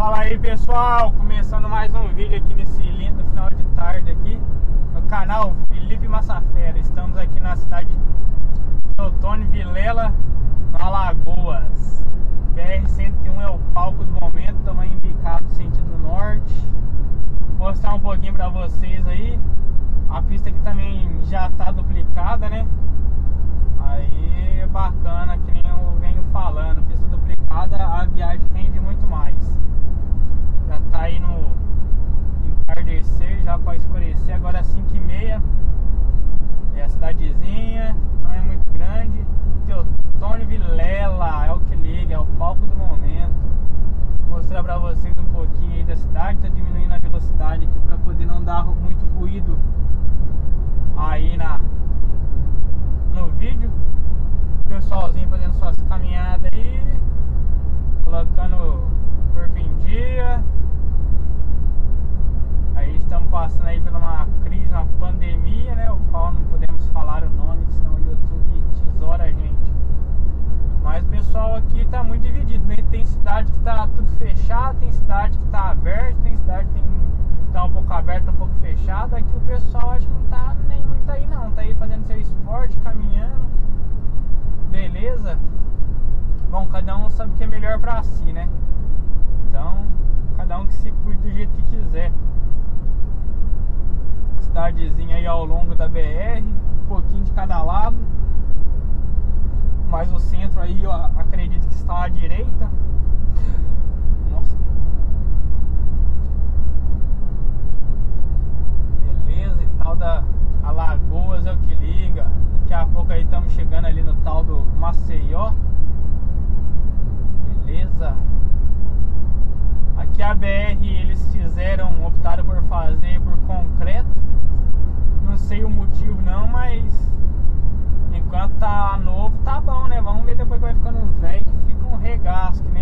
Fala aí, pessoal, começando mais um vídeo aqui nesse lindo final de tarde aqui no canal Felipe Massafera. Estamos aqui na cidade de Teotônio Vilela, no Alagoas. BR-101 é o palco do momento, estamos aí embicado sentido norte. Vou mostrar um pouquinho pra vocês aí. A pista aqui também já tá duplicada, né? Aí é bacana, que nem eu venho falando, pista duplicada, a viagem rende muito mais. Já tá aí no entardecer, já para escurecer, agora é 5h30. É a cidadezinha, não é muito grande. Teotônio Vilela é o que liga, é o palco do momento. Vou mostrar pra vocês um pouquinho aí da cidade, tá diminuindo a velocidade aqui pra poder não dar muito ruído aí no vídeo. Pessoalzinho fazendo suas caminhadas aí, colocando o corpo em dia. Aí estamos passando aí por uma crise, uma pandemia, né? O qual não podemos falar o nome, senão o YouTube tesoura a gente. Mas o pessoal aqui tá muito dividido, né? Tem cidade que tá tudo fechado, tem cidade que tá aberta, tem cidade que tá um pouco aberta, um pouco fechada. Aqui o pessoal acho que não tá nem muito aí não, tá aí fazendo seu esporte, caminhando, beleza? Bom, cada um sabe o que é melhor pra si, né? Então, cada um que se cuide do jeito que quiser. Cidadezinha aí ao longo da BR, um pouquinho de cada lado. Mas o centro aí, eu acredito que está à direita. Nossa. Beleza, e tal da Alagoas é o que liga. Daqui a pouco aí estamos chegando ali no tal do Maceió. Beleza. Aqui a BR eles optaram por fazer por concreto. Não sei o motivo não, mas enquanto tá novo tá bom, né? Vamos ver depois que vai ficando velho, que fica um regaço, que nem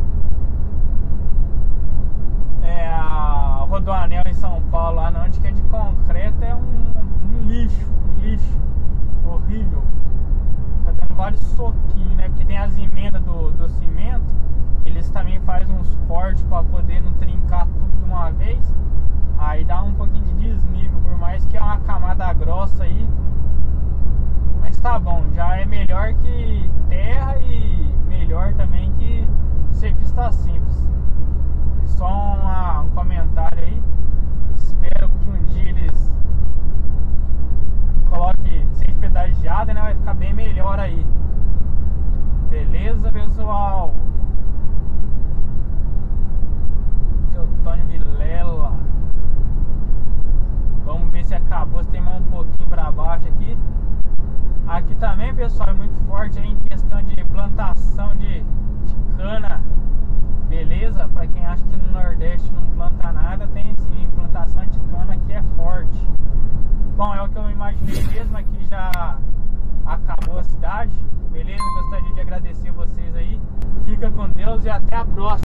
a Rodoanel em São Paulo, lá onde que é de concreto, é um lixo horrível. Tá dando vários soquinhos, né? Porque tem as emendas do cimento, eles também fazem uns cortes para poder não trincar tudo de uma vez. Aí dá um pouquinho de desnível, por mais que é uma camada grossa aí. Mas tá bom, já é melhor que terra e melhor também que ser pista simples. E só um comentário aí. Espero que um dia eles coloquem sem pedagiada, né? Vai ficar bem melhor aí. Beleza, pessoal? Teotônio Vilela. Vamos ver se acabou, se tem mais um pouquinho pra baixo aqui. Aqui também, pessoal, é muito forte aí em questão de plantação de cana. Beleza? Para quem acha que no Nordeste não planta nada, tem sim, plantação de cana aqui é forte. Bom, é o que eu imaginei mesmo, aqui já acabou a cidade. Beleza? Gostaria de agradecer vocês aí. Fica com Deus e até a próxima.